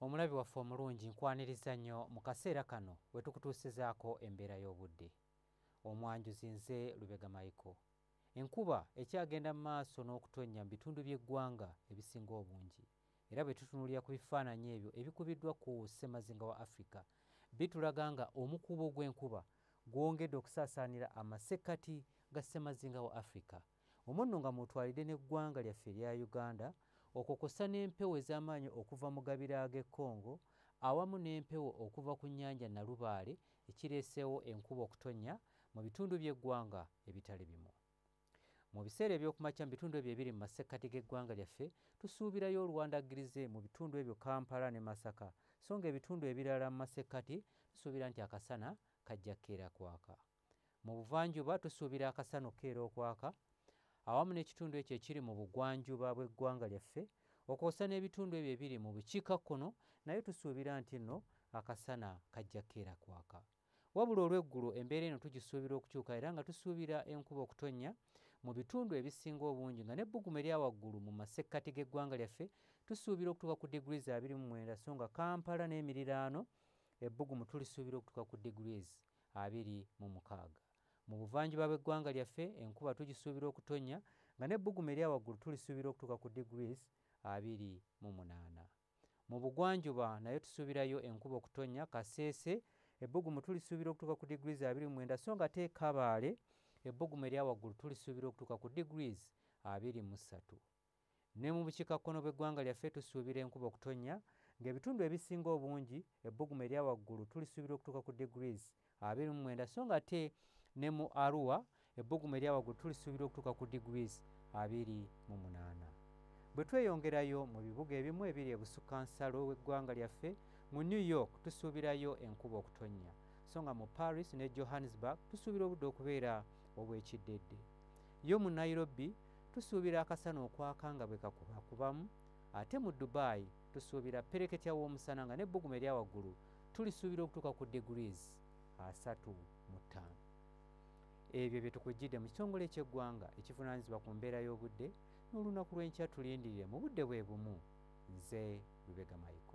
Omulabi waffe omulungi nkwaniriza nnyo mu kaseera kano we tukutuusizaako embeera y'obudde. Omwanjuzi nze Lubega Michael. Enkuba ekyagenda mu maaso n'okutonnya mu bitundu by'eggwanga ebisinga obungi. Era bwe tutunuulira ku bifaananyi ebyo ebikubiddwa ku ssemazinga wa Africa, bitulaga nga omukuubo gw'enkuba gwongedde okusaasaanira amasekkati ga ssemazinga wa Africa. Omwo nga mutwalidde n'eggwanga lyaffe erya Uganda, okukosa n'empewo ez'amaanyi okuva mu gabira g'e Congo awamu n'empewo okuva ku nnyanja Nalubaale ekireeseewo enkuba okutonnya mu bitundu by'eggwanga ebitali bimu. Mu biseera eby'okumakya mu bitundu ebyo ebiri mu masekkati g'eggwanga lyaffe, tusuubirayo olwandagirize mu bitundu ebyo Kampala ne Masaka, so nga ebitundu ebirala mu masekkati tusuubira nti akasana kajja kkeera kwaka. Mu buvanjuba tusuubira akasana okkeera okwaka, awamu n'ekitundu ekyo ekiri mu bugwanjuba bw'eggwanga lyaffe, okwosa n'ebitundu ebyo ebiri mu bukiikakkono, naye tusuubira nti nno akasana kajja kkeera kwaka. Wabula olw'eggulu embeera eno tugisuubira okukyuka era nga tusuubira enkuba okutonnya mu bitundu ebisinga obungi nga n'ebbugumu erya waggulu mu masekkati g'eggwanga lyaffe tusuubira okutuuka ku degrees 29, so nga Kampala n'emiriraano ebbugumu tulisuubira okutuuka ku degrees 26. Mu buvanjuba bw'eggwanga lyaffe enkuba tugisuubira okutonnya nga n'ebbugumu erya waggulu tulisuubira okutuuka ku degrees 28. Mu bugwanjuba naye tusuubirayo enkuba okutonnya Kasese ebbugumu tulisuubira okutuuka ku degrees 29, so nga te Kabaale ebbugumu erya waggulu tulisuubira okutuuka ku degrees 23. Ne mu bukiikakkono bw'eggwanga lyaffe tusuubira enkuba okutonnya ng'ebitundu ebisinga obungi ebbugumu erya waggulu tulisuubira okutuuka ku degrees 29, so nga te ne mu Arua ebbugumu erya waggulu tulisuubira okutuuka ku degrees 28. Bwe tweyongerayo mu bibuga ebimu ebiri ebusukkansalo w'eggwanga lyaffe, mu New York tusuubirayo enkuba okutonnya, so nga mu Paris ne Johannesburg tusuubira obudde okubeera obw'ekiddedde. Yo mu Nairobi tusuubira akasana okwaka nga bwe kakubakubamu, ate mu Dubai tusuubira pereketya w'omusana nga n'ebbugumu erya waggulu tulisuubira okutuuka ku degrees 35. Ebyo bye tukujjidde mu kitongole ky'eggwanga ekivunaanyizibwa ku mbeera y'obudde n'olunaku lw'enkya tulindirire mu budde bwe bumu. Nze Lubega Michael.